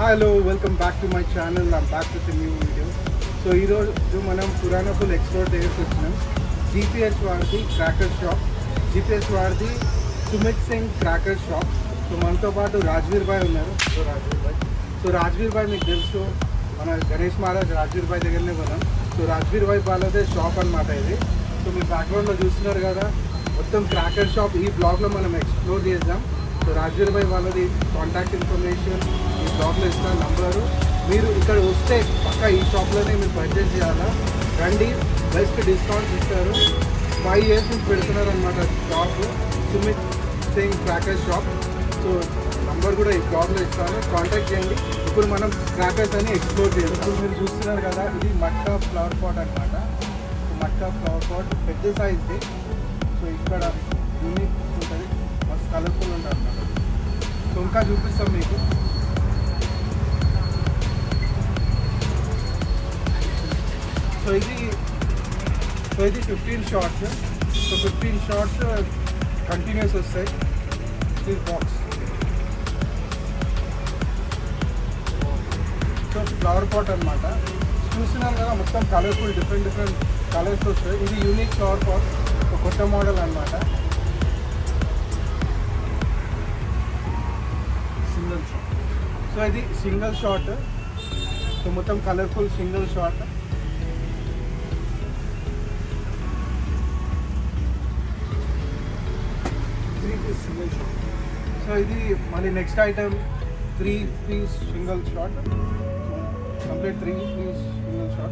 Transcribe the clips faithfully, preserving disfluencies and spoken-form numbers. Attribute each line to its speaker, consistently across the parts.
Speaker 1: Hello, welcome back to my channel. I'm back with a new video. So ee roju manam Puranapul Explore Days vachinam G P S Vardi Cracker Shop. G P S Vardi Sumit Singh Cracker Shop. So manto paatu Rajveer bhai unnaru. So Rajveer bhai. So Rajveer bhai meeku telusu mana Ganesh Maharaj Rajveer bhai దగ్గరనే మనం. So Rajveer bhai వాళ్ళదే shop అన్నమాట ఇది. So మీరు background లో చూస్తున్నారు కదా మొత్తం క్రాకర్ షాప్ ఈ బ్లాగ్ లో మనం ఎక్స్ప్లోర్ చేద్దాం. సో Rajveer bhai వాళ్ళది కాంటాక్ట్ ఇన్ఫర్మేషన్ ఈ బ్లాగ్లో ఇస్తున్న నంబరు. మీరు ఇక్కడ వస్తే పక్క ఈ షాప్లోనే మీరు పర్చేజ్ చేయాలా, రండి, బెస్ట్ డిస్కౌంట్ ఇస్తారు. ఫైవ్ ఇయర్స్ నుంచి పెడుతున్నారు అనమాట shop, Sumit Singh cracker shop. So number కూడా ఈ బ్లాగ్లో ఇస్తాను, కాంటాక్ట్ చేయండి. ఇప్పుడు మనం క్రాకర్స్ అని ఎక్స్ప్లోర్ చేయాలి. ఇప్పుడు మీరు చూస్తున్నారు కదా ఇది మట్కా ఫ్లవర్ పాట్ అనమాట. మట్కా ఫ్లవర్ పాట్ పెద్ద సైజ్ది. సో ఇక్కడ యూనిక్ ఉంటుంది, మస్తు కలర్ఫుల్ ఉంటుంది అనమాట. సో ఇంకా చూపిస్తాం మీకు. సో ఇది సో ఇది fifteen shots. So fifteen shots continuous వస్తాయి. ఇది బాక్స్. సో ఫ్లవర్ పాట్ అనమాట. చూస్తున్నారు కదా మొత్తం కలర్ఫుల్ డిఫరెంట్ డిఫరెంట్ కలర్స్ వస్తాయి. ఇది యూనిక్ ఫ్లవర్ పాట్, ఒక కొత్త మోడల్ అనమాట. Single shot. సో ఇది సింగిల్ షాట్. సో మొత్తం colourful single shot. Single shot. So ఇది మళ్ళీ next item three piece single shot. Complete three piece single shot.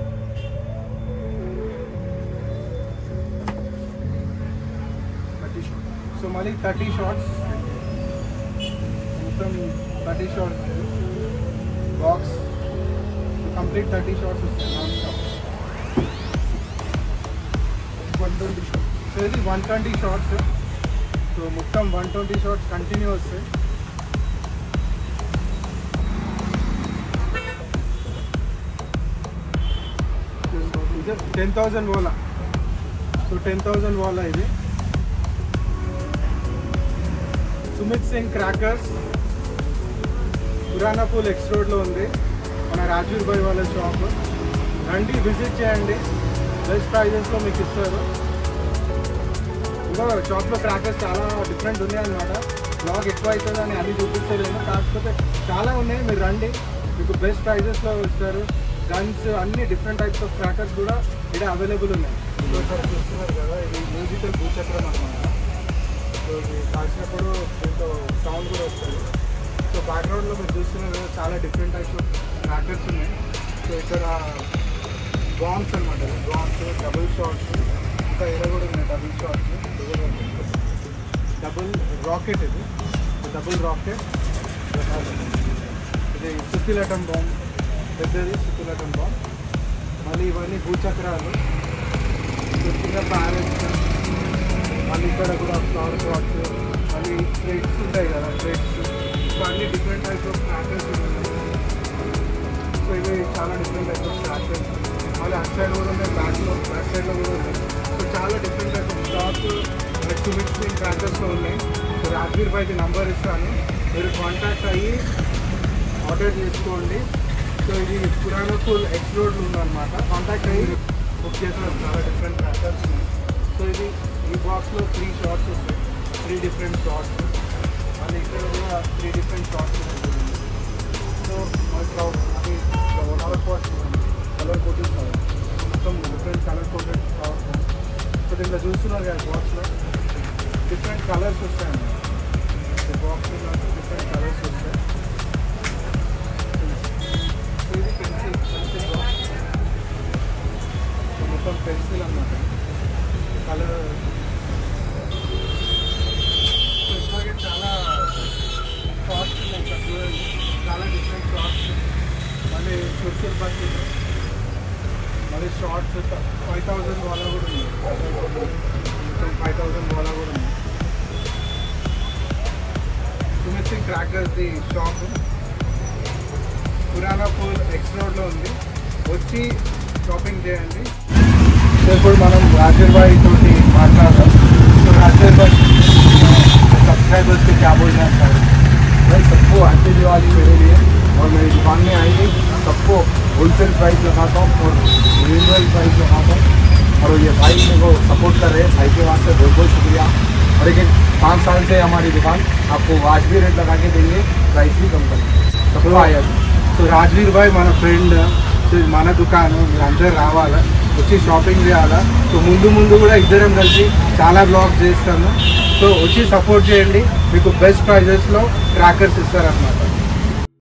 Speaker 1: Thirty shot. So మళ్ళీ థర్టీ షాట్స్, మొత్తం thirty shots box. Complete thirty shots వస్తాయి non stop. One twenty shots. So ఇది one twenty shots. So మొత్తం one twenty shots continue వస్తాయి. ఇది ten thousand వాలా. So ten thousand వాలా ఇది Sumit Singh crackers Puranapul X రోడ్లో ఉంది మన రాజ్వీర్ భాయ్ వాళ్ళ షాప్. రండి, విజిట్ చేయండి, బెస్ట్ ప్రైజెస్లో మీకు ఇస్తారు. ఇంకా షాప్లో క్రాకర్స్ చాలా డిఫరెంట్ ఉన్నాయి అన్నమాట. బ్లాగ్ ఎక్కువ అవుతుంది అని అన్ని చూపిస్తలేము, కాకపోతే చాలా ఉన్నాయి. మీరు రండి, మీకు బెస్ట్ ప్రైజెస్లో ఇస్తారు. గన్స్ అన్ని డిఫరెంట్ టైప్స్ ఆఫ్ క్రాకర్స్ కూడా ఇక్కడ అవైలబుల్ ఉన్నాయి. సో ఇక్కడ చూస్తున్నారు కదా ఇది మ్యూజికల్ భూచక్రం అన్నమాట. సో ఇది కాల్చినప్పుడు దీంతో సౌండ్ కూడా వస్తుంది. సో బ్యాక్గ్రౌండ్లో మీరు చూస్తున్నారు కదా చాలా డిఫరెంట్ టైప్స్ ఆఫ్ క్రాకర్స్ ఉన్నాయి. సో ఇక్కడ బాంబ్స్ అనమాట, బాంబ్స్, డబుల్ షాట్స్, ఇంకా ఏదో కూడా ఉన్నాయి డబుల్ షాట్స్, డబుల్ రాకెట్. ఇది డబుల్ రాకెట్. ఇది సుత్తిలటం బాంబ్, పెద్దది సుత్తిలటం బాంబ్. మళ్ళీ ఇవన్నీ భూచక్రాలు, చిన్న ప్యారెట్స్. మళ్ళీ ఇక్కడ కూడా ఫ్లవర్ పాట్స్, మళ్ళీ థ్రెడ్స్ ఉంటాయి కదా థ్రెడ్స్. సో అన్ని డిఫరెంట్ టైప్స్ ఆఫ్ క్రాకర్స్ ఉన్నాయి. సో ఇవి చాలా డిఫరెంట్ టైప్స్ ఆఫ్ క్రాకర్స్. మళ్ళీ అటు సైడ్ కూడా ఉన్నాయి, బ్యాక్లో బ్యాక్ సైడ్లో కూడా ఉన్నాయి. సో చాలా different type of stock Sumit Singh క్రాకర్స్లో ఉన్నాయి. సో రాజ్వీర్ భాయ్కి నంబర్ ఇస్తాను, మీరు కాంటాక్ట్ అయ్యి ఆర్డర్ చేసుకోండి. సో ఇది పురానాపూల్ ఎక్స్ రోడ్లో ఉందన్నమాట. కాంటాక్ట్ అయ్యి బుక్ చేసిన చాలా డిఫరెంట్ క్రాకర్స్ ఉన్నాయి. సో ఇది ఈ బాక్స్లో త్రీ షార్ట్స్ వస్తాయి, త్రీ డిఫరెంట్ షార్ట్స్. మళ్ళీ ఇక్కడ కూడా త్రీ డిఫరెంట్ షార్ట్స్ ఉన్నాయి. సో అది flower pots, colour coated flower, మొత్తం different colour coated flower. So దీంట్లో చూస్తున్నారు కదా బాక్స్లో డిఫరెంట్ కలర్స్ వస్తాయండి. ఈ బాక్స్లో డిఫరెంట్ కలర్స్ వస్తాయి. సో ఇది పెన్సిల్ పెన్సిల్ బాక్స్. సో మొత్తం పెన్సిల్ అన్నమాట, కలర్. సో ఇట్లాగే చాలా షార్ట్స్ ఉన్నాయి ఇక్కడ చూడండి, చాలా డిఫరెంట్ షార్ట్స్. మళ్ళీ సోషల్ బకెట్, మళ్ళీ షార్ట్స్ ఫైవ్ థౌజండ్ వాలా కూడా ఉంది, మొత్తం ఫైవ్ థౌజండ్ వాలా కూడా ఉంది. సుమిత్ సింగ్ క్రాకర్స్ది షాప్ పురానాపూల్ ఎక్స్ రోడ్లో ఉంది, వచ్చి షాపింగ్ చేయండి. సో ఇప్పుడు మనం రాజ్వీర్ భాయ్ తోటి మాట్లాడదాం. సో రాజ్వీర్ భాయ్ सब्सक्राइबर्स के क्या बोलना चाहते हैं? भाई सबको हैप्पी दिवाली मेरे लिए। और मेरी दुकान में आएंगे सबको होलसेल प्राइस लगाता हूँ और रिजनेबल प्राइस लगाता हूँ। और ये भाई मेरे को सपोर्ट कर रहे हैं, भाई के वास्ते बहुत बहुत शुक्रिया। और एक पाँच साल से हमारी दुकान आपको वाजबी रेट लगा के देंगे, प्राइस भी कम करेंगे सबको आया। तो राजवीर भाई మన ఫ్రెండ్, మన దుకాణం మీరు అందరు రావాలా, వచ్చి షాపింగ్ చేయాలా। సో ముందు ముందు కూడా ఇద్దరం కలిసి చాలా బ్లాగ్స్ చేస్తాము। సో వచ్చి సపోర్ట్ చేయండి, మీకు బెస్ట్ ప్రైజెస్లో క్రాకర్స్ ఇస్తారనమాట।